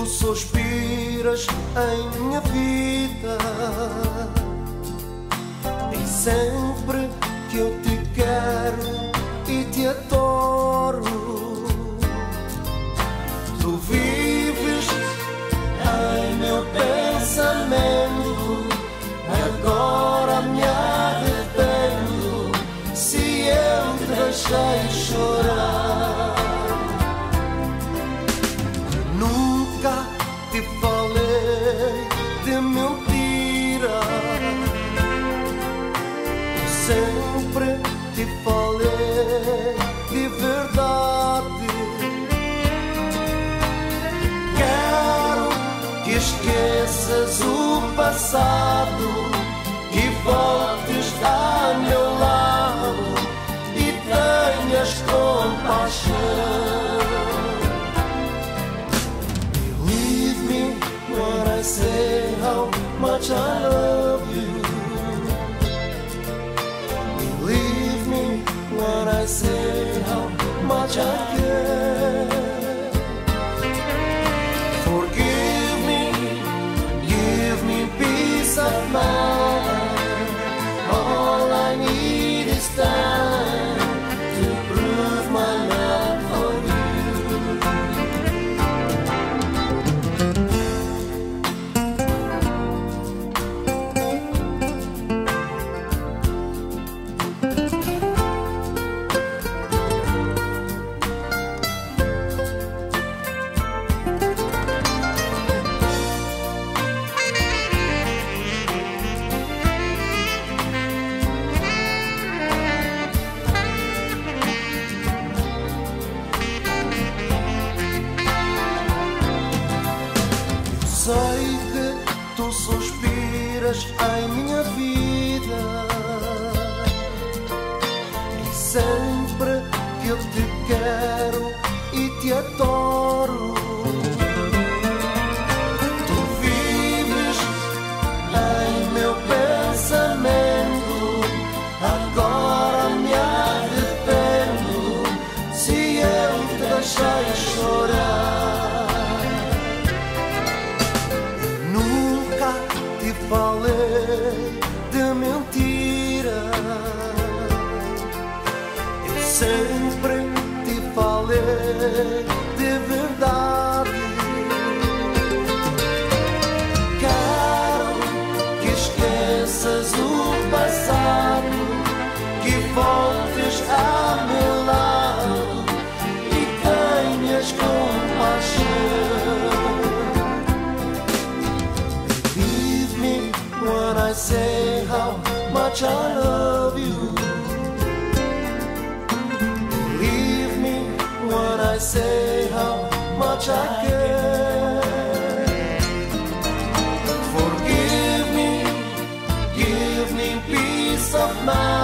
tu suspiras em minha vida, e sempre que eu te quero e te adoro, tu vives em meu pensamento. Agora me arrependo se eu te deixei chorar. Nunca te falei de mentira, sempre te falei de verdade. Quero que esqueças o passado, que voltes a meu lado e tenhas compaixão. Believe me when I say how much I love you. Believe me when I say how much I care. Forgive me, give me peace of mind. All I need is time to prove my love for sei que tu suspiras em minha vida, e sempre que eu te quero e te adoro, tu vives em meu pensamento. Agora me arrependo se eu te deixei chorar. Falei de mentira, eu sempre te falei de verdade. Quero que esqueças o passado, que voltes a meu lado e tenhas compaixão. When I say how much I love you, believe me when I say how much I care. Forgive me, give me peace of mind.